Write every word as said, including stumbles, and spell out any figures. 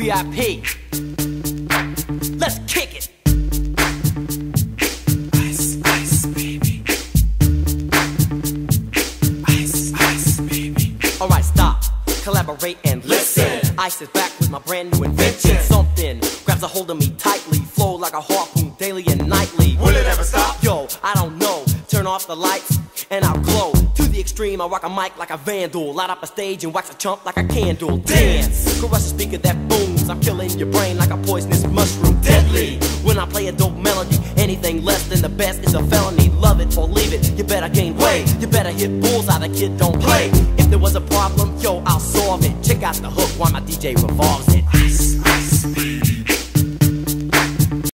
V I P. Let's kick it. Ice, ice, baby. Ice, ice, baby. Alright, stop, collaborate and listen. Ice is back with my brand new invention. Something grabs a hold of me tightly, flow like a harpoon daily and nightly. Will it ever stop? Yo, I don't know. Turn off the lights and I'll glow. To the extreme, I rock a mic like a vandal. Light up a stage and wax a chump like a candle. Dance, crush a speaker that booms. I'm killing your brain like a poisonous mushroom. Deadly, when I play a dope melody. Anything less than the best is a felony. Love it or leave it, you better gain weight. You better hit bullseye, the kid don't play. If there was a problem, yo, I'll solve it. Check out the hook while my D J revolves it.